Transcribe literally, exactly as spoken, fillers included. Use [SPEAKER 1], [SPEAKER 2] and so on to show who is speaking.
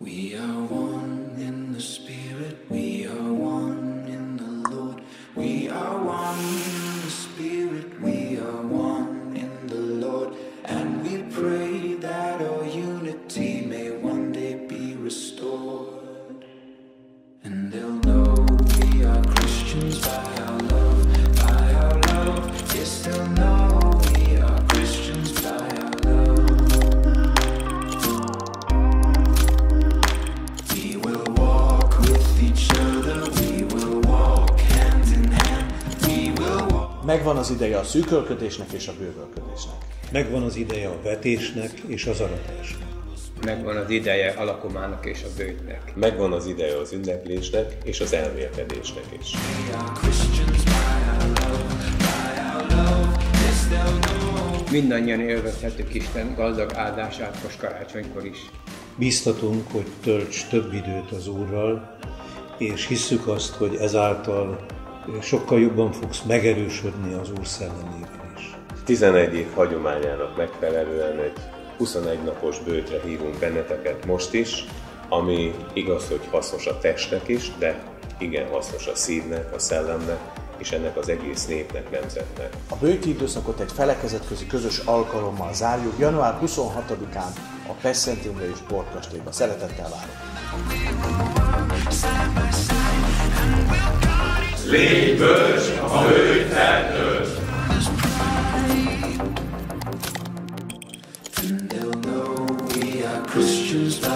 [SPEAKER 1] We are one in the Spirit, we are one in the Lord. We are one in the Spirit, we are one in the Lord. And we pray that our unity may one day be restored. And they'll know we are Christians by our love, by our love. Yes, they'll know we are Christians by our love. We will walk with each other, we will walk hand in hand. We will walk.
[SPEAKER 2] Megvan az ideje a szűkölködésnek és a bővölködésnek.
[SPEAKER 3] Megvan az ideje a vetésnek és az aratásnak.
[SPEAKER 4] Megvan az ideje a lakomának és a bőjtnek.
[SPEAKER 5] Megvan az ideje az ünneplésnek és az elmélkedésnek is.
[SPEAKER 4] Mindannyian élvezhetjük Isten gazdag áldását most karácsonykor is.
[SPEAKER 3] Bíztatunk, hogy tölts több időt az Úrral, és hisszük azt, hogy ezáltal sokkal jobban fogsz megerősödni az Úr szellemében is.
[SPEAKER 5] tizenegy év hagyományának megfelelően egy huszonegy napos bőjtre hívunk benneteket most is, ami igaz, hogy hasznos a testnek is, de igen hasznos a szívnek, a szellemnek, és ennek az egész népnek, nemzetnek.
[SPEAKER 2] A bőjti időszakot egy felekezetközi közös alkalommal zárjuk január huszonhatodikán a Pesszent Imrei Sportkastélyban. Szeretettel várok!
[SPEAKER 6] Légy bölcs a bőjtettől!
[SPEAKER 1] And they'll know we are Christians.